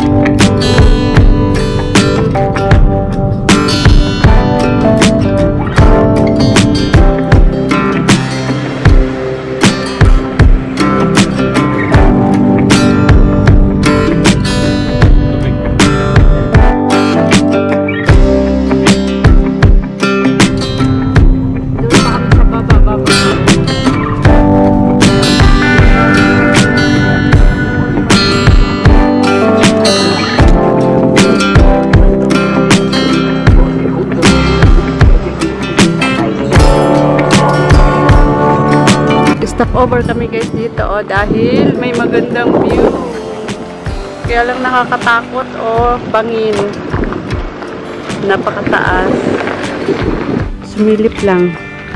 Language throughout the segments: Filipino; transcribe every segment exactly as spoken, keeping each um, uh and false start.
Over kami guys dito oh, dahil may magandang view. Kaya lang nakakatakot o oh, bangin. Napakataas. Sumilip lang.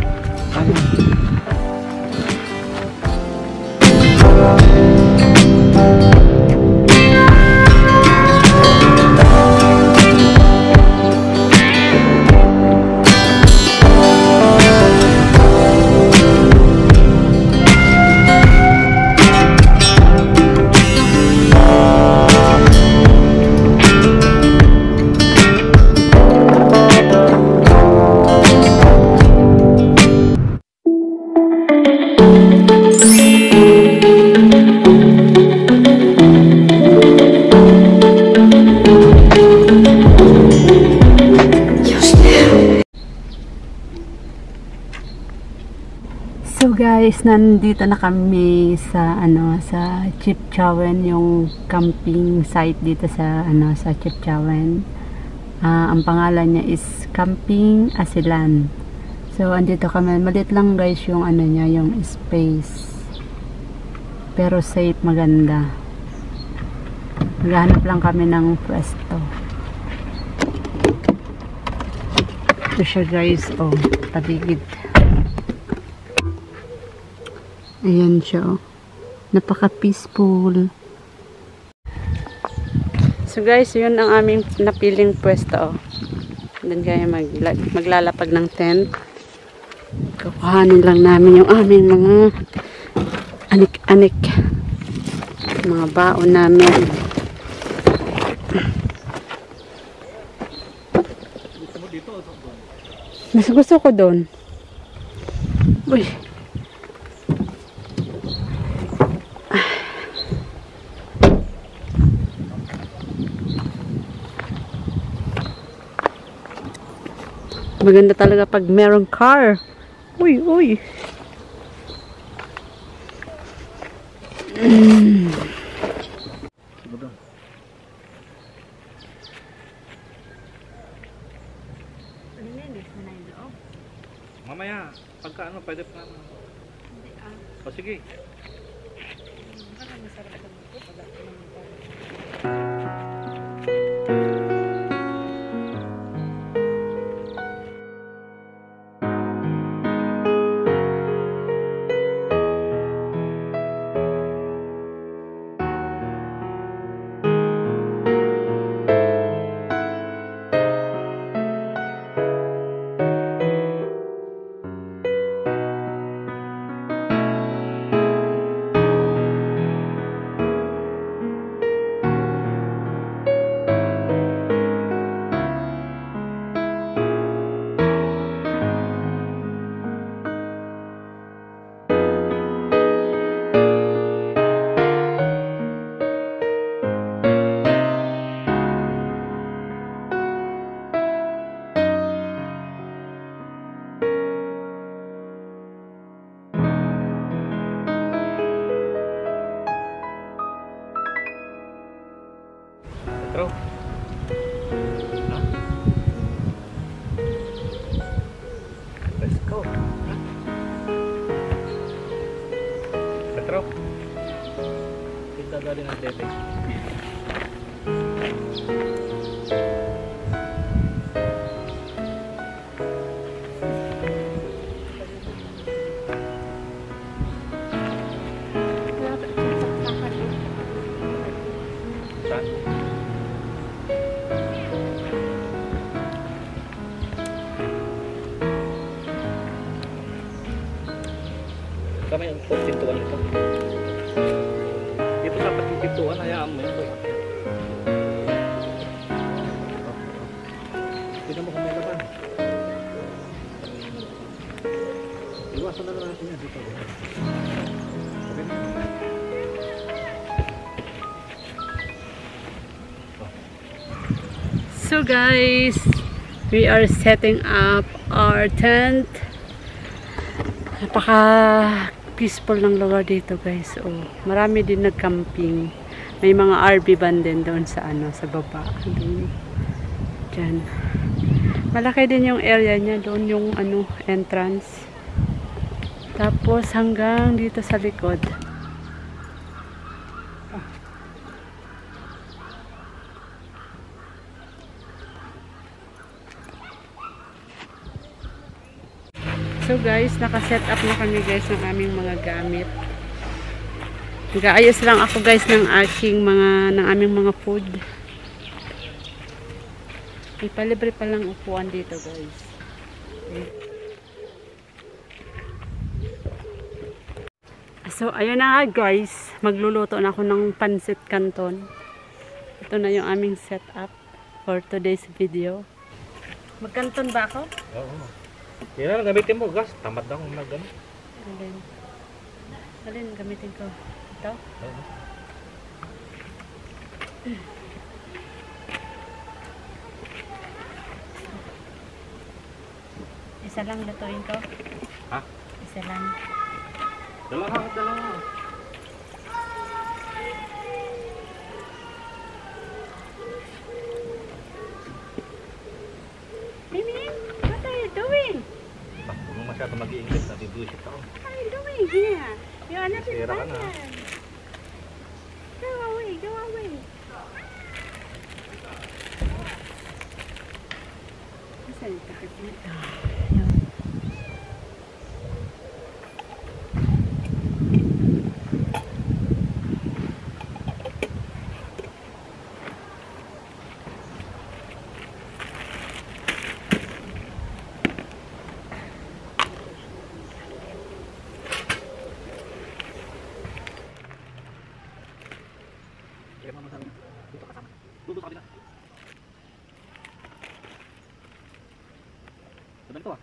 So guys, nandito na kami sa ano sa Chefchouen, yung camping site dito sa ano sa Chefchouen. Uh, ang pangalan niya is Camping Asilan. So andito kami, maliit lang guys yung ano niya, yung space. Pero safe, maganda. Naghahanap lang kami ng pwesto. Ito siya guys, oh, paligid. Ayan siya, oh. Napaka-peaceful. So guys, yun ang aming napiling pwesto, oh. Doon kaya magla maglalapag ng tent. Kukuhanin lang namin yung aming mga anik-anik. Mga baon namin. Mas gusto ko doon. Uy. Maganda talaga pag merong car. Uy, uy. Mm. Mamaya, pagka ano, pwede pa naman. O sige. Petro. No? Let's go. Petro. Kita galing ng tete. Kami ang pintuan ito. Dito sa pintuan, hayaan mo ito. So guys, we are setting up our tent. Napaka peaceful ng lugar dito guys. So, marami din nag-camping. May mga R V van din doon sa ano, sa baba. Doon. Diyan. Malaki din yung area niya doon, yung ano, entrance. Tapos hanggang dito sa likod. So guys, naka-set up na kami guys ng aming mga gamit. Nag-aayos lang ako guys ng aking mga, ng aming mga food. May palibre pa lang upuan dito guys. Okay. So ayun na nga guys, magluluto na ako ng pansit canton. Ito na yung aming setup for today's video. Magkanton ba ako? Oo. Yan lang gamitin mo, gas. Tamad na akong mag ano. Alin? Alin gamitin ko? Ito? Oo. Isa lang lutuin ko? Ha? Isa lang. Dalawa, dalawa. Mimi, what are you doing? Ah, kung masyado mag-i-English, nabibuisit ako. What are you doing here? You are not Sira ka na. invited. Go away, go away. Saan yung takip dito? Ayan. Dito kasama. Dito sa kabila. Sabi ito ah.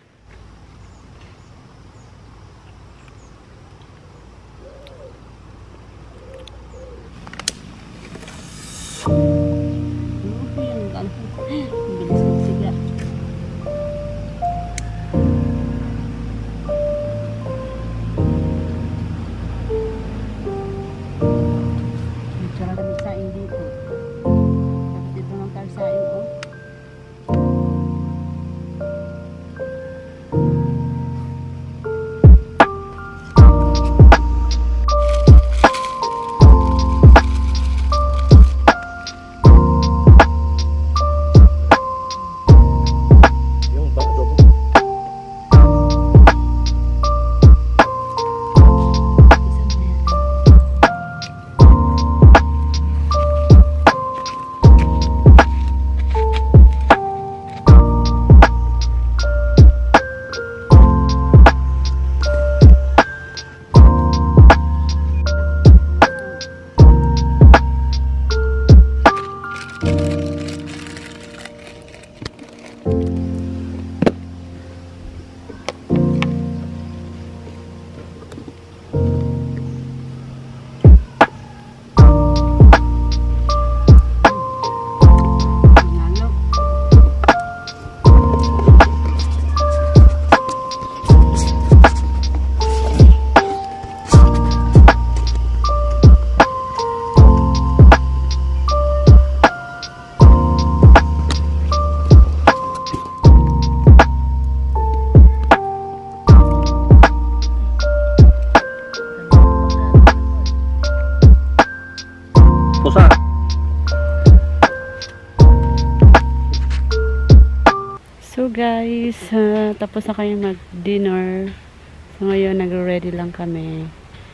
So guys, uh, tapos na kayo mag-dinner. So ngayon, nag-ready lang kami.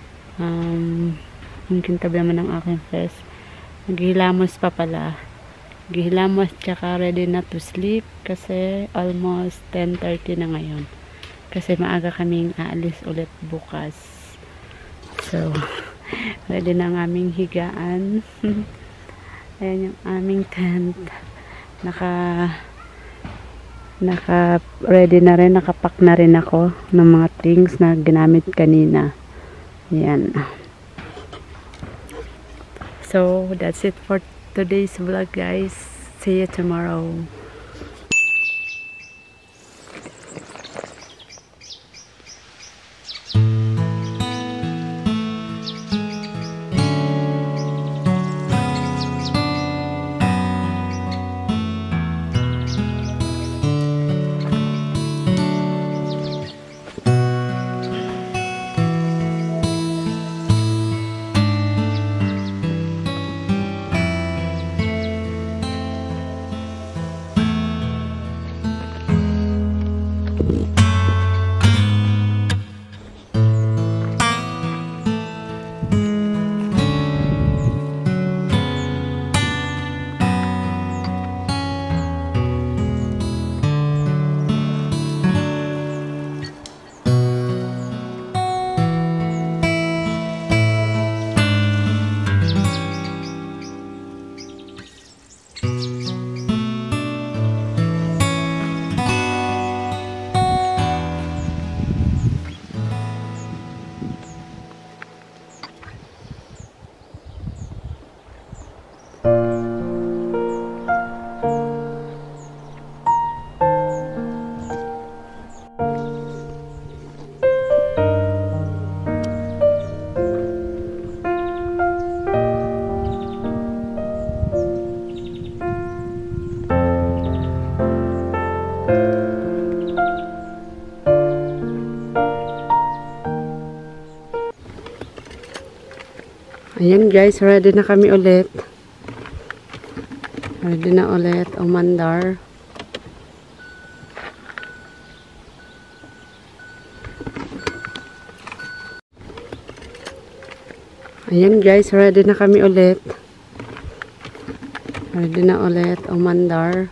Um, mungkin tabi naman ng aking face. Naghihilamos pa pala. Naghihilamos tsaka ready na to sleep kasi almost ten thirty na ngayon. Kasi maaga kaming aalis ulit bukas. So, ready na ang aming higaan. Ayan yung aming tent. Naka Naka ready na rin, nakapack na rin ako ng mga things na ginamit kanina. Yan. So, that's it for today's vlog, guys. See you tomorrow. Ayan guys, ready na kami ulit. Ready na ulit, umandar. Ayan guys, ready na kami ulit. Ready na ulit, umandar.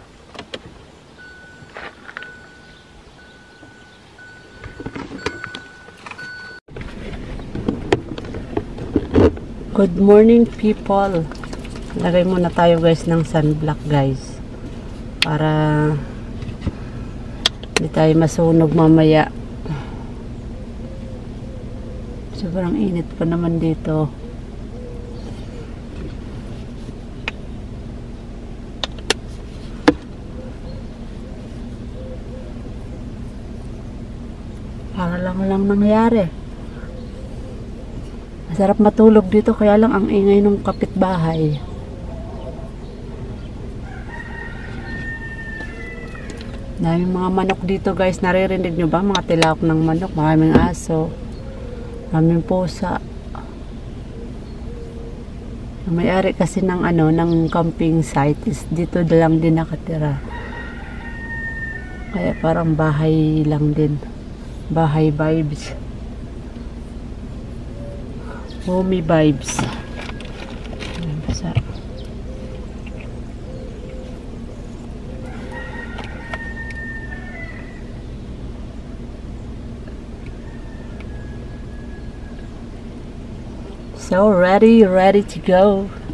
Good morning people. Lagay muna tayo guys ng sunblock guys. Para hindi tayo masunog mamaya. Sobrang init pa naman dito. Para lang lang nangyari. Masarap matulog dito, kaya lang ang ingay ng kapitbahay. Daming mga manok dito guys, naririnig nyo ba? Mga tilawak ng manok, maraming aso, maraming pusa. Ang may-ari kasi ng ano, ng camping site is dito lang din nakatira. Kaya parang bahay lang din. Bahay vibes. Homey vibes. So ready, ready to go.